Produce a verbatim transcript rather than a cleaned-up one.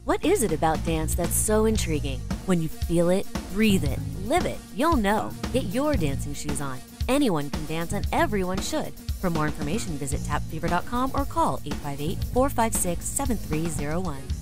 What is it about dance that's so intriguing? When you feel it, breathe it, live it, you'll know. Get your dancing shoes on. Anyone can dance and everyone should. For more information, visit tap fever dot com or call eight five eight, four five six, seven three zero one.